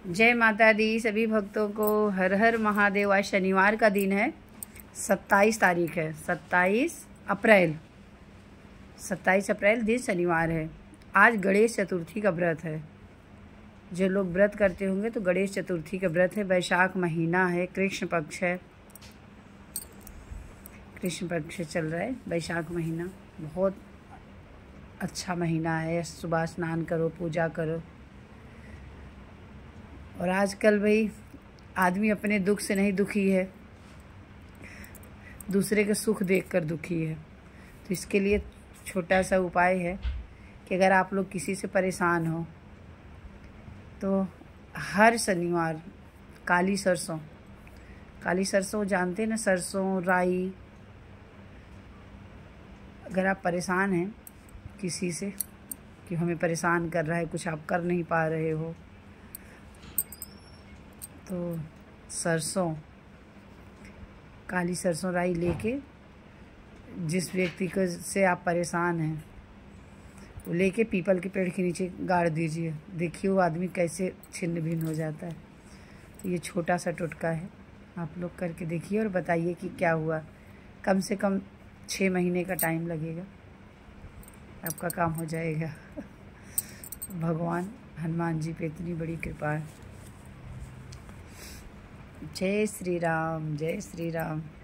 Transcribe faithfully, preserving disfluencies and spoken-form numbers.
जय माता दी सभी भक्तों को। हर हर महादेव। आज शनिवार का दिन है, सत्ताईस तारीख है, सत्ताईस अप्रैल सत्ताईस अप्रैल दिन शनिवार है। आज गणेश चतुर्थी का व्रत है। जो लोग व्रत करते होंगे तो गणेश चतुर्थी का व्रत है। वैशाख महीना है, कृष्ण पक्ष है, कृष्ण पक्ष चल रहा है। वैशाख महीना बहुत अच्छा महीना है। सुबह स्नान करो, पूजा करो। और आजकल भाई आदमी अपने दुख से नहीं दुखी है, दूसरे के सुख देखकर दुखी है। तो इसके लिए छोटा सा उपाय है कि अगर आप लोग किसी से परेशान हो तो हर शनिवार काली सरसों काली सरसों जानते हैं ना, सरसों राई। अगर आप परेशान हैं किसी से कि हमें परेशान कर रहा है, कुछ आप कर नहीं पा रहे हो, तो सरसों काली सरसों राई लेके जिस व्यक्ति को से आप परेशान हैं वो लेके पीपल के पेड़ के नीचे गाड़ दीजिए। देखिए वो आदमी कैसे छिन्न भिन्न हो जाता है। तो ये छोटा सा टोटका है, आप लोग करके देखिए और बताइए कि क्या हुआ। कम से कम छः महीने का टाइम लगेगा, आपका काम हो जाएगा। भगवान हनुमान जी पे इतनी बड़ी कृपा है। जय श्री राम, जय श्री राम।